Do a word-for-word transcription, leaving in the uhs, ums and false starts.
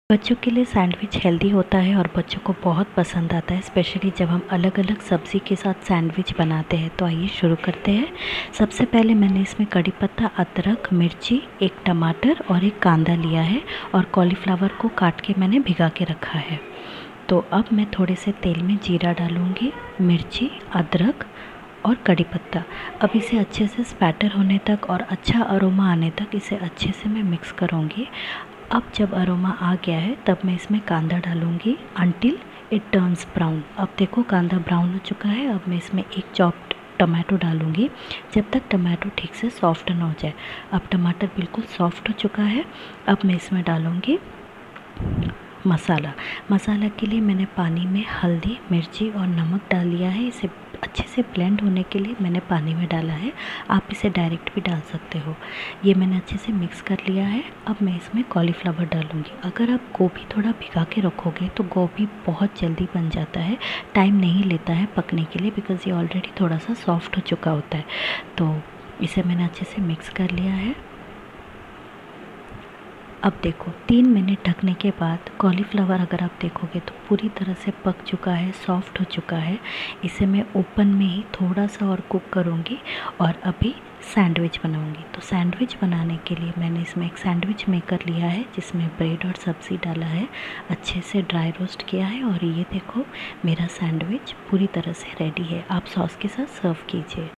बच्चों के लिए सैंडविच हेल्दी होता है और बच्चों को बहुत पसंद आता है, स्पेशली जब हम अलग अलग सब्ज़ी के साथ सैंडविच बनाते हैं। तो आइए शुरू करते हैं। सबसे पहले मैंने इसमें कड़ी पत्ता, अदरक, मिर्ची, एक टमाटर और एक कांदा लिया है और कॉलीफ्लावर को काट के मैंने भिगा के रखा है। तो अब मैं थोड़े से तेल में जीरा डालूँगी, मिर्ची, अदरक और कड़ी पत्ता। अब इसे अच्छे से स्पैटर होने तक और अच्छा अरोमा आने तक इसे अच्छे से मैं मिक्स करूँगी। अब जब अरोमा आ गया है तब मैं इसमें कांदा डालूँगी अंटिल इट टर्न्स ब्राउन। अब देखो कांदा ब्राउन हो चुका है। अब मैं इसमें एक चॉप्ड टमाटो डालूँगी जब तक टमाटो ठीक से सॉफ्ट ना हो जाए। अब टमाटर बिल्कुल सॉफ्ट हो चुका है। अब मैं इसमें डालूँगी मसाला। मसाला के लिए मैंने पानी में हल्दी, मिर्ची और नमक डाल लिया है। इसे अच्छे से ब्लेंड होने के लिए मैंने पानी में डाला है। आप इसे डायरेक्ट भी डाल सकते हो। ये मैंने अच्छे से मिक्स कर लिया है। अब मैं इसमें कॉलीफ्लावर डालूँगी। अगर आप गोभी थोड़ा भिगा के रखोगे तो गोभी बहुत जल्दी बन जाता है, टाइम नहीं लेता है पकने के लिए, बिकॉज़ ये ऑलरेडी थोड़ा सा सॉफ्ट हो चुका होता है। तो इसे मैंने अच्छे से मिक्स कर लिया है। अब देखो तीन मिनट ढकने के बाद कॉलीफ्लावर अगर आप देखोगे तो पूरी तरह से पक चुका है, सॉफ्ट हो चुका है। इसे मैं ओपन में ही थोड़ा सा और कुक करूँगी और अभी सैंडविच बनाऊँगी। तो सैंडविच बनाने के लिए मैंने इसमें एक सैंडविच मेकर लिया है जिसमें ब्रेड और सब्ज़ी डाला है, अच्छे से ड्राई रोस्ट किया है और ये देखो मेरा सैंडविच पूरी तरह से रेडी है। आप सॉस के साथ सर्व कीजिए।